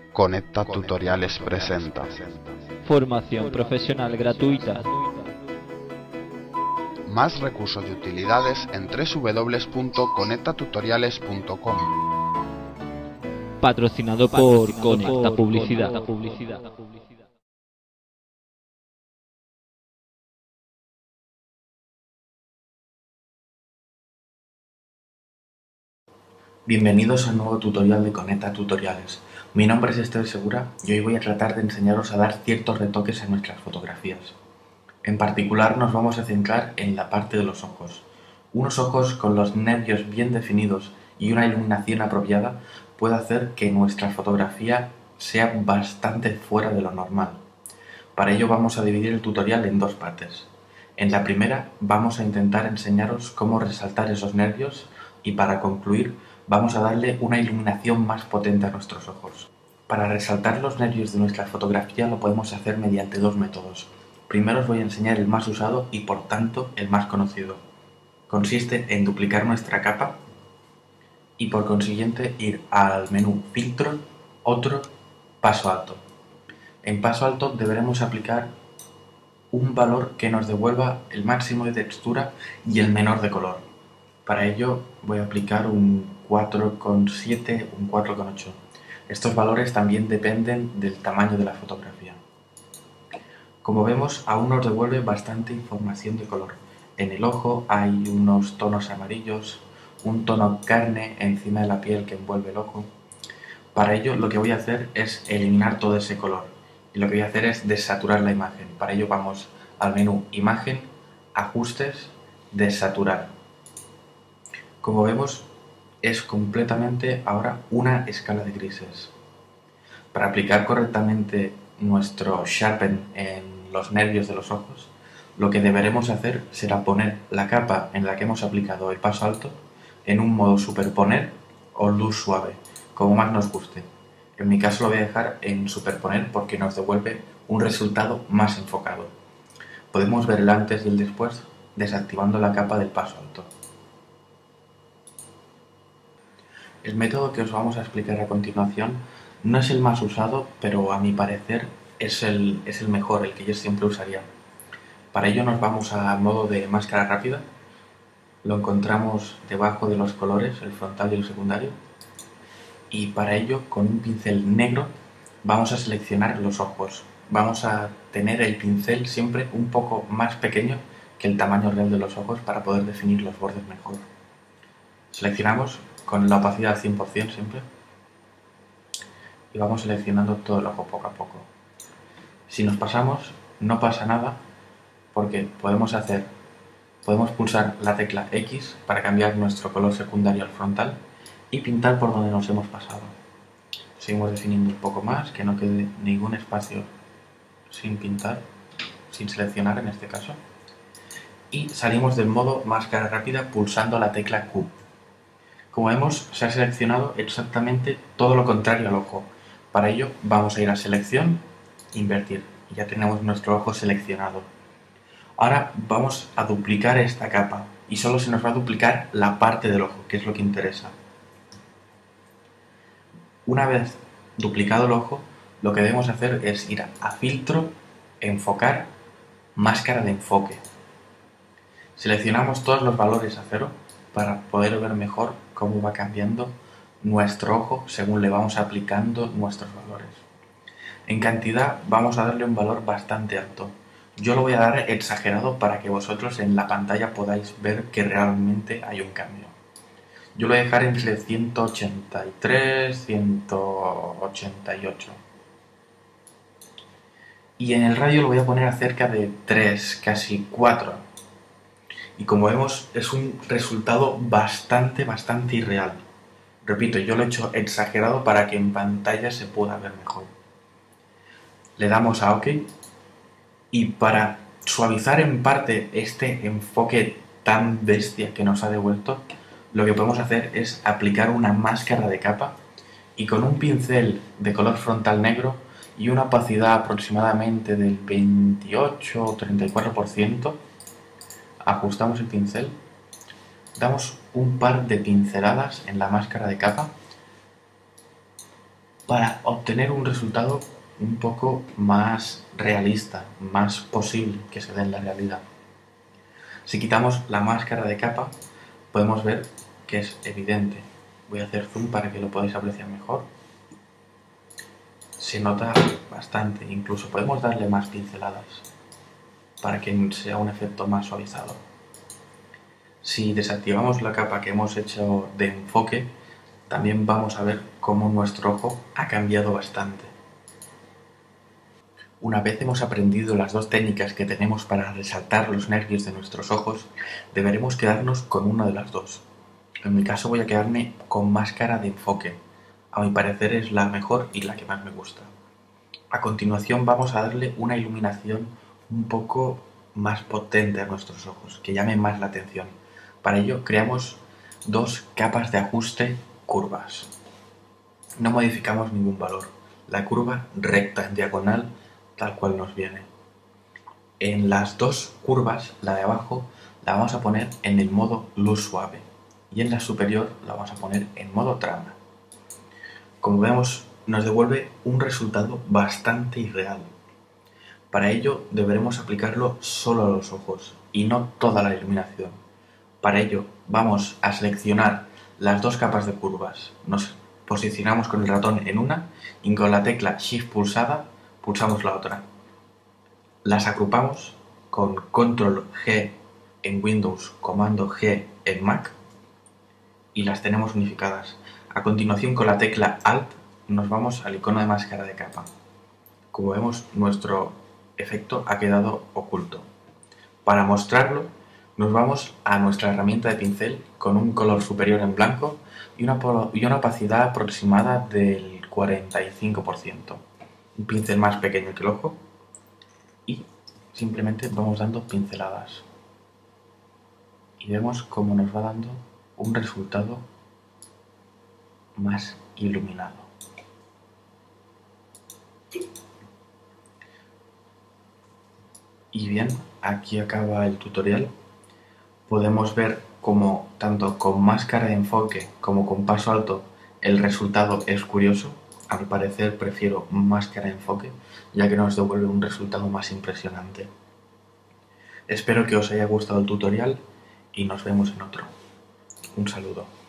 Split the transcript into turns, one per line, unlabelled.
Conecta Tutoriales presenta
Formación profesional gratuita.
más recursos y utilidades en www.conectatutoriales.com.
Patrocinado por Conecta Publicidad.
Bienvenidos al nuevo tutorial de Conecta Tutoriales. Mi nombre es Esther Segura y hoy voy a tratar de enseñaros a dar ciertos retoques en nuestras fotografías. En particular nos vamos a centrar en la parte de los ojos. Unos ojos con los nervios bien definidos y una iluminación apropiada puede hacer que nuestra fotografía sea bastante fuera de lo normal. Para ello vamos a dividir el tutorial en dos partes. En la primera vamos a intentar enseñaros cómo resaltar esos nervios y para concluir vamos a darle una iluminación más potente a nuestros ojos. Para resaltar los nervios de nuestra fotografía lo podemos hacer mediante dos métodos. Primero os voy a enseñar el más usado y por tanto el más conocido. Consiste en duplicar nuestra capa y por consiguiente ir al menú Filtro, Otro, Paso Alto. En Paso Alto deberemos aplicar un valor que nos devuelva el máximo de textura y el menor de color. Para ello voy a aplicar un 4,7, un 4,8. Estos valores también dependen del tamaño de la fotografía. Como vemos, aún nos devuelve bastante información de color. En el ojo hay unos tonos amarillos, un tono carne encima de la piel que envuelve el ojo. Para ello lo que voy a hacer es eliminar todo ese color. Y lo que voy a hacer es desaturar la imagen. Para ello vamos al menú Imagen, Ajustes, Desaturar. Como vemos, es completamente ahora una escala de grises. Para aplicar correctamente nuestro Sharpen en los nervios de los ojos, lo que deberemos hacer será poner la capa en la que hemos aplicado el paso alto en un modo superponer o luz suave, como más nos guste. En mi caso lo voy a dejar en superponer porque nos devuelve un resultado más enfocado. Podemos ver el antes y el después desactivando la capa del paso alto. El método que os vamos a explicar a continuación no es el más usado, pero a mi parecer es el mejor, el que yo siempre usaría. Para ello nos vamos al modo de máscara rápida. Lo encontramos debajo de los colores, el frontal y el secundario. Y para ello, con un pincel negro, vamos a seleccionar los ojos. Vamos a tener el pincel siempre un poco más pequeño que el tamaño real de los ojos para poder definir los bordes mejor. Seleccionamos con la opacidad al 100% siempre y vamos seleccionando todo el ojo poco a poco. Si nos pasamos, no pasa nada porque podemos pulsar la tecla X para cambiar nuestro color secundario al frontal y pintar por donde nos hemos pasado. Seguimos definiendo un poco más, que no quede ningún espacio sin pintar, sin seleccionar en este caso. Y salimos del modo máscara rápida pulsando la tecla Q. Como vemos, se ha seleccionado exactamente todo lo contrario al ojo. Para ello vamos a ir a selección, invertir, y ya tenemos nuestro ojo seleccionado. Ahora vamos a duplicar esta capa y solo se nos va a duplicar la parte del ojo, que es lo que interesa. Una vez duplicado el ojo, lo que debemos hacer es ir a Filtro, Enfocar, Máscara de enfoque. Seleccionamos todos los valores a 0 para poder ver mejor cómo va cambiando nuestro ojo según le vamos aplicando nuestros valores. En cantidad vamos a darle un valor bastante alto. Yo lo voy a dar exagerado para que vosotros en la pantalla podáis ver que realmente hay un cambio. Yo lo voy a dejar entre 183 y 188. Y en el radio lo voy a poner a cerca de 3, casi 4. Y como vemos es un resultado bastante irreal. Repito, yo lo he hecho exagerado para que en pantalla se pueda ver mejor. Le damos a OK y para suavizar en parte este enfoque tan bestia que nos ha devuelto, lo que podemos hacer es aplicar una máscara de capa y con un pincel de color frontal negro y una opacidad aproximadamente del 28 o 34%, ajustamos el pincel, damos un par de pinceladas en la máscara de capa para obtener un resultado un poco más realista, más posible que se dé en la realidad. Si quitamos la máscara de capa, podemos ver que es evidente. Voy a hacer zoom para que lo podáis apreciar mejor. Se nota bastante, incluso podemos darle más pinceladas para que sea un efecto más suavizado. Si desactivamos la capa que hemos hecho de enfoque, también vamos a ver cómo nuestro ojo ha cambiado bastante. Una vez hemos aprendido las dos técnicas que tenemos para resaltar los nervios de nuestros ojos, deberemos quedarnos con una de las dos. En mi caso voy a quedarme con máscara de enfoque. A mi parecer es la mejor y la que más me gusta. A continuación vamos a darle una iluminación un poco más potente a nuestros ojos, que llame más la atención. Para ello creamos dos capas de ajuste curvas. No modificamos ningún valor. La curva recta en diagonal tal cual nos viene. En las dos curvas, la de abajo, la vamos a poner en el modo luz suave y en la superior la vamos a poner en modo trama. Como vemos, nos devuelve un resultado bastante irreal. Para ello deberemos aplicarlo solo a los ojos y no toda la iluminación. Para ello vamos a seleccionar las dos capas de curvas. Nos posicionamos con el ratón en una y con la tecla Shift pulsada pulsamos la otra. Las agrupamos con Control G en Windows, Comando G en Mac y las tenemos unificadas. A continuación, con la tecla Alt nos vamos al icono de máscara de capa. Como vemos, nuestro efecto ha quedado oculto. Para mostrarlo, nos vamos a nuestra herramienta de pincel con un color superior en blanco y una opacidad aproximada del 45%. Un pincel más pequeño que el ojo y simplemente vamos dando pinceladas. Y vemos cómo nos va dando un resultado más iluminado. Y bien, aquí acaba el tutorial. Podemos ver cómo tanto con máscara de enfoque como con paso alto el resultado es curioso. A mi parecer prefiero máscara de enfoque, ya que nos devuelve un resultado más impresionante. Espero que os haya gustado el tutorial y nos vemos en otro. Un saludo.